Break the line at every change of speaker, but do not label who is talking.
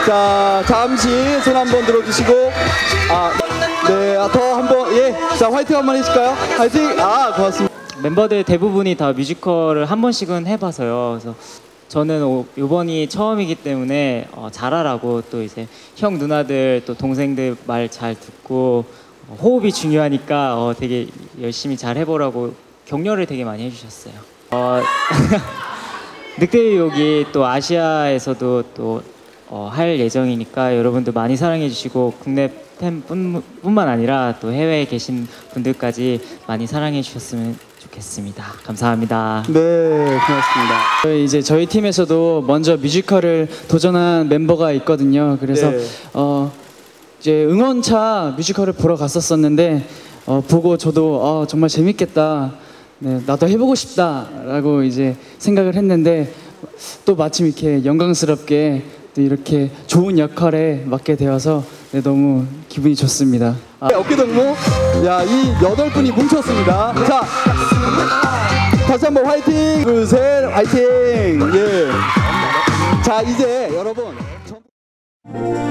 자, 잠시 손 한번 들어주시고, 네, 더 한번, 예, 자, 화이팅 한번 해주실까요? 화이팅! 고맙습니다.
멤버들 대부분이 다 뮤지컬을 한 번씩은 해봐서요. 그래서 저는 이번이 처음이기 때문에 잘하라고, 또 이제 형 누나들 또 동생들 말 잘 듣고 호흡이 중요하니까 되게 열심히 잘 해보라고 격려를 되게 많이 해주셨어요. 늑대유혹이 또 아시아에서도 또 할 예정이니까 여러분들 많이 사랑해 주시고, 국내 팬뿐만 아니라 또 해외에 계신 분들까지 많이 사랑해 주셨으면 좋겠습니다. 감사합니다.
네, 고맙습니다.
이제 저희 팀에서도 먼저 뮤지컬을 도전한 멤버가 있거든요. 그래서
네.
이제 응원차 뮤지컬을 보러 갔었었는데 보고 저도 정말 재밌겠다. 네, 나도 해보고 싶다라고 이제 생각을 했는데, 또 마침 이렇게 영광스럽게 또 이렇게 좋은 역할에 맡게 되어서 너무 기분이 좋습니다.
어깨 동무, 야, 이 8분이 뭉쳤습니다. 자, 다시 한번 화이팅! 둘, 셋, 화이팅! 예. 자, 이제 여러분.